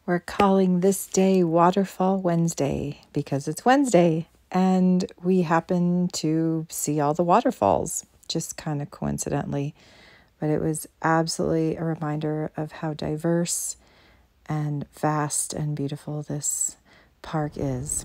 We're calling this day Waterfall Wednesday because it's Wednesday and we happen to see all the waterfalls, just kind of coincidentally. But it was absolutely a reminder of how diverse and vast and beautiful this park is.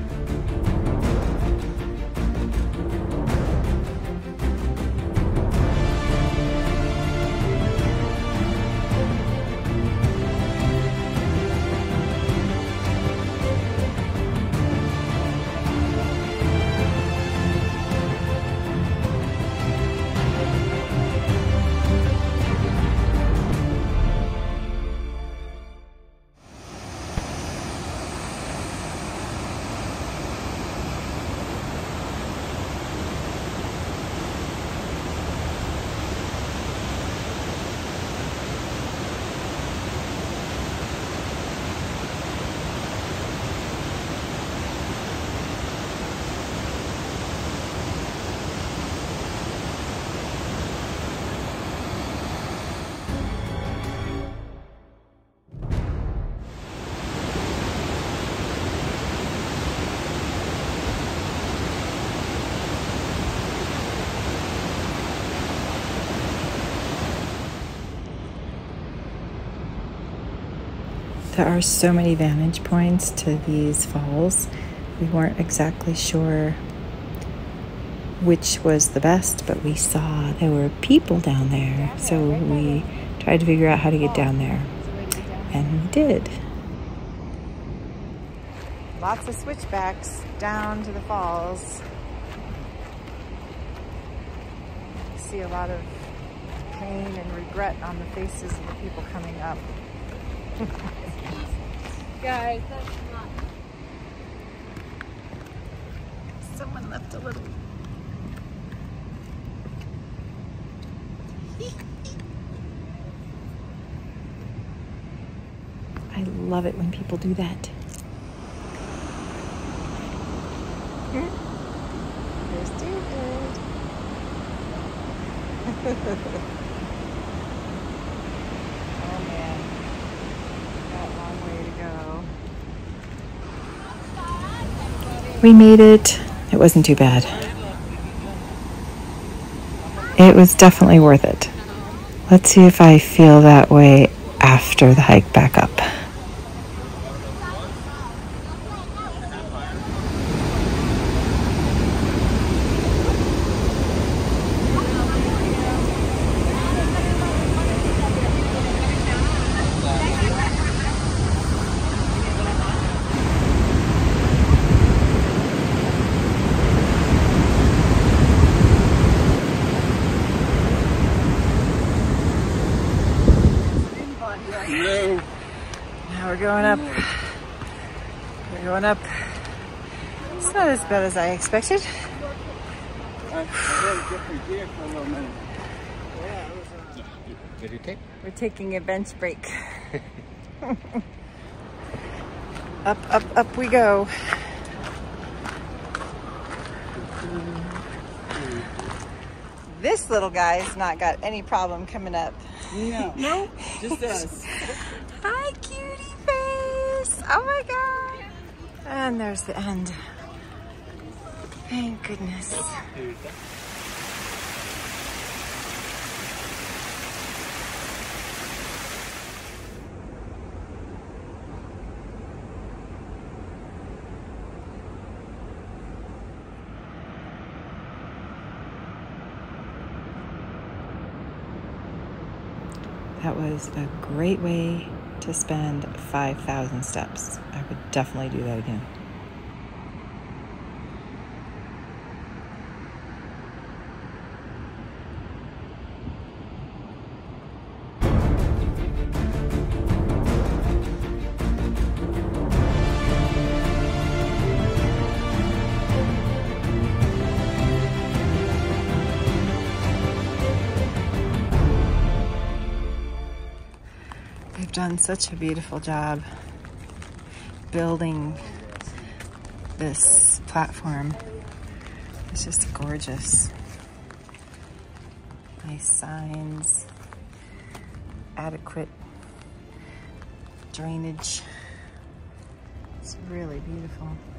There are so many vantage points to these falls. We weren't exactly sure which was the best, but we saw there were people down there. So we tried to figure out how to get down there. And we did. Lots of switchbacks down to the falls. You see a lot of pain and regret on the faces of the people coming up. Guys, that's not. Someone left a little. I love it when people do that. There's David. Oh man, got a long way to go. We made it. It wasn't too bad. It was definitely worth it. Let's see if I feel that way after the hike back up. Now we're going up. We're going up. It's not as bad as I expected. We're taking a bench break. Up, up, up we go. This little guy's not got any problem coming up. No. No? Just us. Hi, cutie face. Oh my God. And there's the end. Thank goodness. That was a great way to spend 5,000 steps. I would definitely do that again. They've done such a beautiful job building this platform. It's just gorgeous. Nice signs, adequate drainage. It's really beautiful.